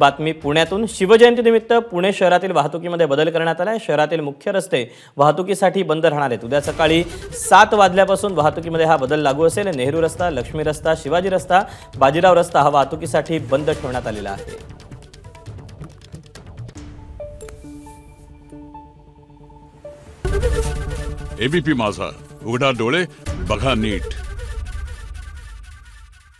बातमी पुण्यातून शिवजयंतीनिमित्त पुणे शहरातील वाहतुकीमध्ये बदल करण्यात आला आहे। शहरातील मुख्य रस्ते वाहतुकीसाठी बंद राहणार आहेत। उद्या सकाळी 7 वाजल्यापासून वाहतुकीमध्ये हा बदल लागू असेल। नेहरू रस्ता, लक्ष्मी रस्ता, शिवाजी रस्ता, बाजीराव रस्ता हा वाहतुकीसाठी बंद ठेवण्यात आलेला आहे। एबीपी माझा, उघडा डोळे बघा नीट।